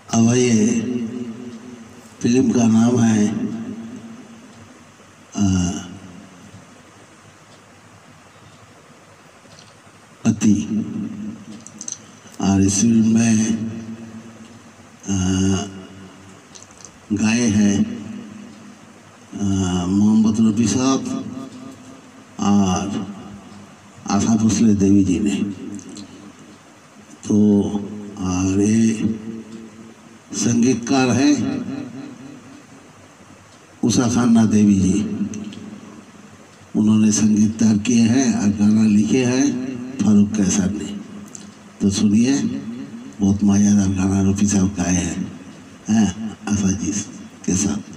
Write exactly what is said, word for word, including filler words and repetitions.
अब ये फिल्म का नाम है आ, पति। और इस फिल्म में गाए हैं मोहम्मद रफी साहब और आशा भोसले देवी जी ने। तो और ये संगीतकार है उषा खन्ना देवी जी, उन्होंने संगीत तैयार किए हैं और गाना लिखे हैं फारूक कैसर ने। तो सुनिए, बहुत मजेदार गाना रफी साहब गाए हैं हैं आशा जी के साथ।